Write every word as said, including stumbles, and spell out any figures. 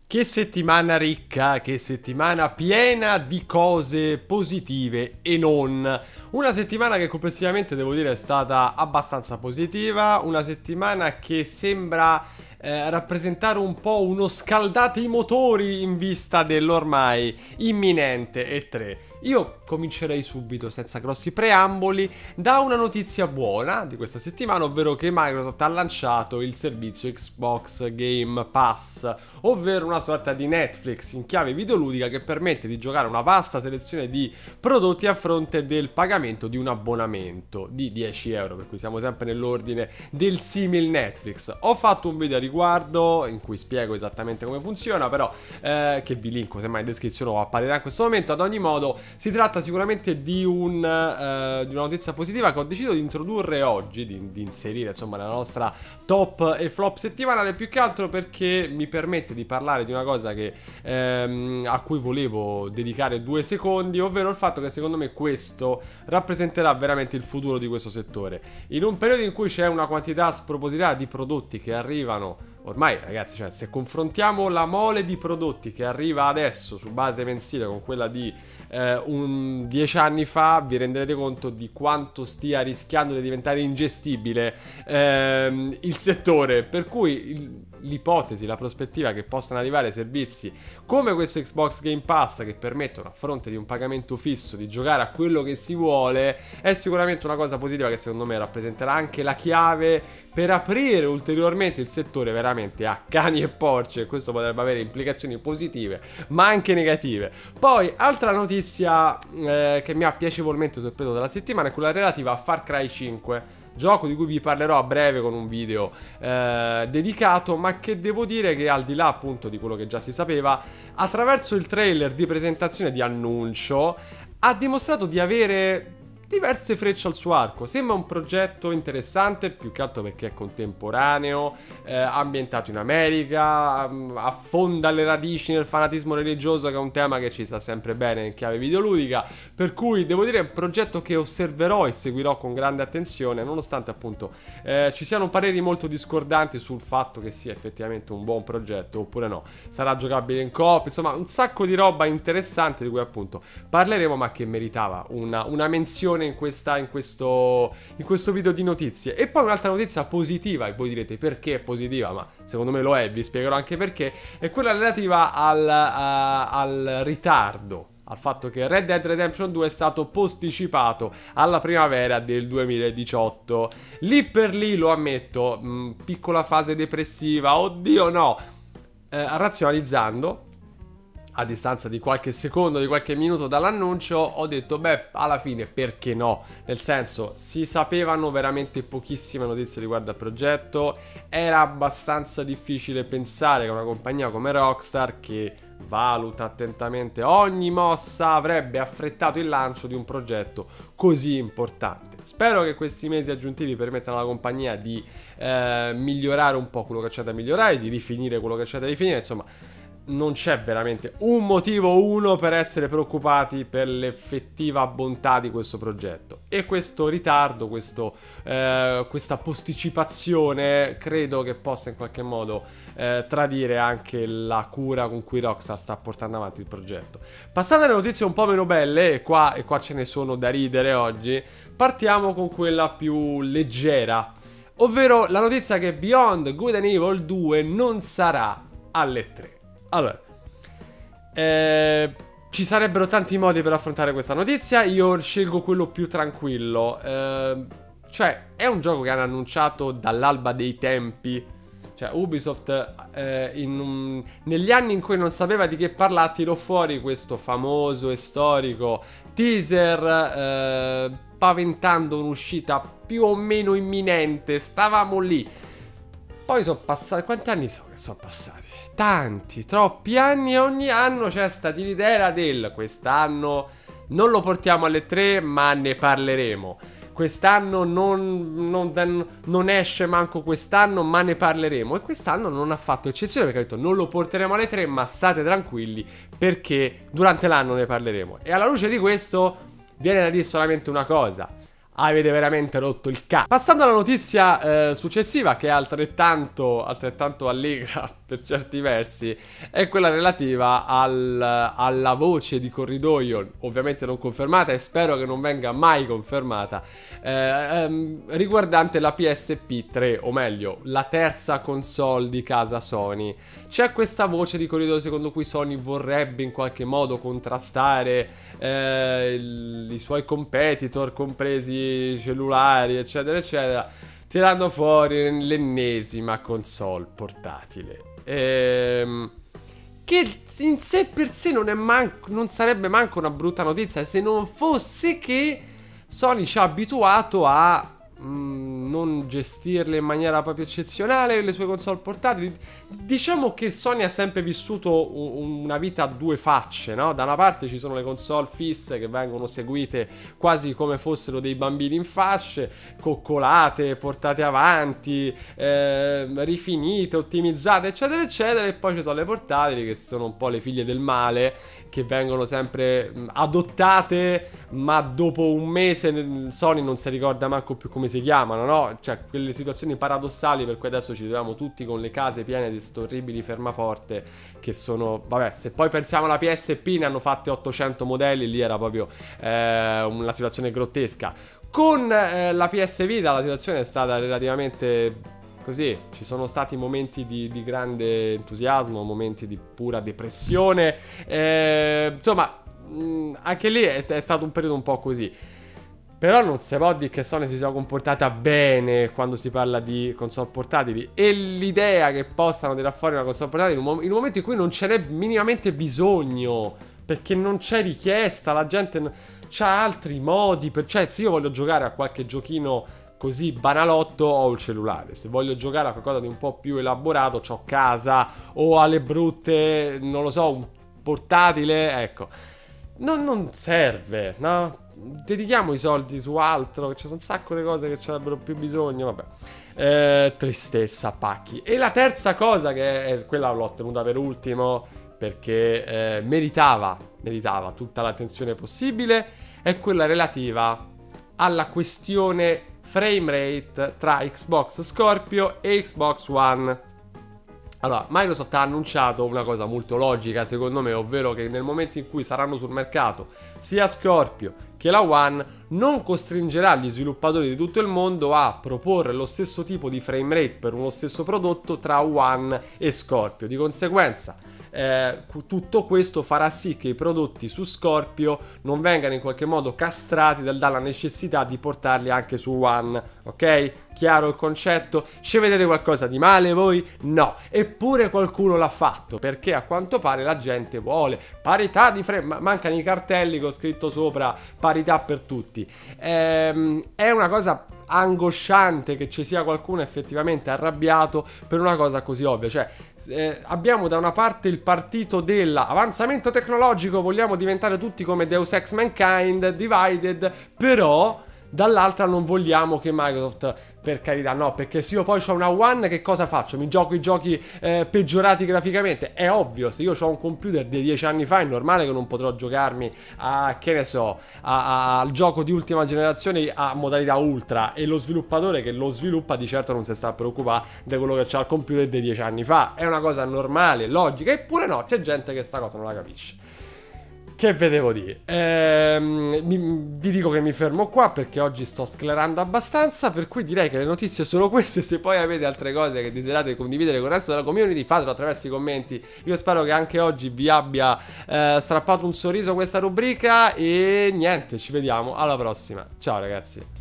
Che settimana ricca, che settimana piena di cose positive e non. Una settimana che complessivamente devo dire è stata abbastanza positiva, una settimana che sembra eh, rappresentare un po' uno scaldate i motori in vista dell'ormai imminente E tre. Io comincerei subito, senza grossi preamboli, da una notizia buona di questa settimana, ovvero che Microsoft ha lanciato il servizio Xbox Game Pass, ovvero una sorta di Netflix in chiave videoludica che permette di giocare una vasta selezione di prodotti a fronte del pagamento di un abbonamento di dieci euro, per cui siamo sempre nell'ordine del simil Netflix. Ho fatto un video a riguardo in cui spiego esattamente come funziona, però eh, che vi linko semmai in descrizione o apparirà in questo momento. Ad ogni modo si tratta sicuramente di, un, uh, di una notizia positiva che ho deciso di introdurre oggi, di, di inserire insomma nella nostra top e flop settimanale, più che altro perché mi permette di parlare di una cosa che, ehm, a cui volevo dedicare due secondi, ovvero il fatto che secondo me questo rappresenterà veramente il futuro di questo settore. In un periodo in cui c'è una quantità spropositata di prodotti che arrivano. Ormai ragazzi, cioè, se confrontiamo la mole di prodotti che arriva adesso su base mensile con quella di eh, un dieci anni fa, vi renderete conto di quanto stia rischiando di diventare ingestibile ehm, il settore. Per cui il, l'ipotesi, la prospettiva che possano arrivare servizi come questo Xbox Game Pass, che permettono a fronte di un pagamento fisso di giocare a quello che si vuole, è sicuramente una cosa positiva che secondo me rappresenterà anche la chiave per aprire ulteriormente il settore veramente a cani e porci, e questo potrebbe avere implicazioni positive ma anche negative. Poi altra notizia eh, che mi ha piacevolmente sorpreso della settimana è quella relativa a Far Cry cinque, gioco di cui vi parlerò a breve con un video eh, dedicato, ma che devo dire che al di là appunto di quello che già si sapeva, attraverso il trailer di presentazione di annuncio ha dimostrato di avere diverse frecce al suo arco. Sembra un progetto interessante, più che altro perché è contemporaneo, eh, ambientato in America, um, affonda le radici nel fanatismo religioso, che è un tema che ci sta sempre bene in chiave videoludica, per cui devo dire è un progetto che osserverò e seguirò con grande attenzione, nonostante appunto eh, ci siano pareri molto discordanti sul fatto che sia effettivamente un buon progetto oppure no. Sarà giocabile in coop, insomma un sacco di roba interessante di cui appunto parleremo, ma che meritava una, una menzione in, questa, in, questo, in questo video di notizie. E poi un'altra notizia positiva, e voi direte perché è positiva, ma secondo me lo è, vi spiegherò anche perché, è quella relativa al, a, al ritardo, al fatto che Red Dead Redemption due è stato posticipato alla primavera del duemiladiciotto. Lì per lì, lo ammetto, mh, piccola fase depressiva, oddio no, eh, razionalizzando, a distanza di qualche secondo, di qualche minuto dall'annuncio, ho detto beh, alla fine perché no? Nel senso, si sapevano veramente pochissime notizie riguardo al progetto, era abbastanza difficile pensare che una compagnia come Rockstar, che valuta attentamente ogni mossa, avrebbe affrettato il lancio di un progetto così importante. Spero che questi mesi aggiuntivi permettano alla compagnia di eh, migliorare un po' quello che c'è da migliorare, di rifinire quello che c'è da rifinire, insomma non c'è veramente un motivo uno per essere preoccupati per l'effettiva bontà di questo progetto. E questo ritardo, questo, eh, questa posticipazione credo che possa in qualche modo eh, tradire anche la cura con cui Rockstar sta portando avanti il progetto. Passando alle notizie un po' meno belle, e qua, e qua ce ne sono da ridere oggi, partiamo con quella più leggera, ovvero la notizia che Beyond Good and Evil due non sarà alle tre. Allora, eh, ci sarebbero tanti modi per affrontare questa notizia, io scelgo quello più tranquillo, eh, cioè è un gioco che hanno annunciato dall'alba dei tempi, cioè Ubisoft eh, in un, negli anni in cui non sapeva di che parlare tirò fuori questo famoso e storico teaser eh, paventando un'uscita più o meno imminente, stavamo lì. Poi sono passati, quanti anni sono che sono passati? Tanti, troppi anni, e ogni anno c'è stata l'idea del quest'anno non lo portiamo alle tre ma ne parleremo, quest'anno non, non, non esce manco quest'anno ma ne parleremo, e quest'anno non ha fatto eccezione perché ha detto non lo porteremo alle tre ma state tranquilli perché durante l'anno ne parleremo. E alla luce di questo viene da dire solamente una cosa: avete veramente rotto il cazzo. Passando alla notizia eh, successiva, che è altrettanto, altrettanto allegra per certi versi, è quella relativa al, alla voce di corridoio, ovviamente non confermata e spero che non venga mai confermata, eh, ehm, riguardante la P S P tre, o meglio, la terza console di casa Sony. C'è questa voce di corridoio secondo cui Sony vorrebbe in qualche modo contrastare eh, il, i suoi competitor, compresi cellulari, eccetera, eccetera, tirando fuori l'ennesima console portatile. Ehm, che in sé per sé non, è manco, non sarebbe manco una brutta notizia, se non fosse che Sony ci ha abituato a mh, non gestirle in maniera proprio eccezionale le sue console portatili. Diciamo che Sony ha sempre vissuto un, una vita a due facce, no? Da una parte ci sono le console fisse che vengono seguite quasi come fossero dei bambini in fasce, coccolate, portate avanti, eh, rifinite, ottimizzate, eccetera, eccetera. E poi ci sono le portatili che sono un po' le figlie del male, che vengono sempre adottate, ma dopo un mese Sony non si ricorda manco più come si chiamano, no? Cioè, quelle situazioni paradossali per cui adesso ci troviamo tutti con le case piene di sti orribili fermaforte che sono, vabbè, se poi pensiamo alla P S P ne hanno fatte ottocento modelli, lì era proprio eh, una situazione grottesca. Con eh, la P S Vita la situazione è stata relativamente così, ci sono stati momenti di, di grande entusiasmo, momenti di pura depressione, eh, insomma, mh, anche lì è, è stato un periodo un po' così. Però non si può dire che Sony si sia comportata bene quando si parla di console portatili, e l'idea che possano tirare fuori una console portatile in un, mom- in un momento in cui non ce n'è minimamente bisogno, perché non c'è richiesta, la gente n- c'ha altri modi per... Cioè, se io voglio giocare a qualche giochino così banalotto, ho il cellulare. Se voglio giocare a qualcosa di un po' più elaborato, c'ho casa, o alle brutte, non lo so, un portatile, ecco. Non, non serve, no? Dedichiamo i soldi su altro, che c'è un sacco di cose che ci avrebbero più bisogno, vabbè. Eh, tristezza, pacchi. E la terza cosa, che è quella l'ho tenuta per ultimo, perché eh, meritava, meritava tutta l'attenzione possibile, è quella relativa alla questione frame rate tra Xbox Scorpio e Xbox One. Allora, Microsoft ha annunciato una cosa molto logica secondo me, ovvero che nel momento in cui saranno sul mercato sia Scorpio che la One, non costringerà gli sviluppatori di tutto il mondo a proporre lo stesso tipo di frame rate per uno stesso prodotto tra One e Scorpio. Di conseguenza, eh, tutto questo farà sì che i prodotti su Scorpio non vengano in qualche modo castrati dal, dalla necessità di portarli anche su One, ok? Chiaro il concetto? Ci vedete qualcosa di male voi? No. Eppure qualcuno l'ha fatto, perché a quanto pare la gente vuole parità di frame. Mancano i cartelli che ho scritto sopra parità per tutti. Ehm, è una cosa angosciante che ci sia qualcuno effettivamente arrabbiato per una cosa così ovvia. Cioè, eh, abbiamo da una parte il partito dell'avanzamento tecnologico, vogliamo diventare tutti come Deus Ex Mankind, Divided, però dall'altra non vogliamo che Microsoft, per carità, no, perché se io poi ho una One, che cosa faccio? Mi gioco i giochi eh, peggiorati graficamente? È ovvio, se io ho un computer di dieci anni fa è normale che non potrò giocarmi a, che ne so, a, a, al gioco di ultima generazione a modalità ultra, e lo sviluppatore che lo sviluppa di certo non si sta a preoccupare di quello che c'ha il computer di dieci anni fa. È una cosa normale, logica, eppure no, c'è gente che sta cosa non la capisce. Che vedevo dire? Ehm, mi, vi dico che mi fermo qua perché oggi sto sclerando abbastanza, per cui direi che le notizie sono queste. Se poi avete altre cose che desiderate condividere con il resto della community, fatelo attraverso i commenti. Io spero che anche oggi vi abbia eh, strappato un sorriso questa rubrica, e niente, ci vediamo alla prossima. Ciao ragazzi.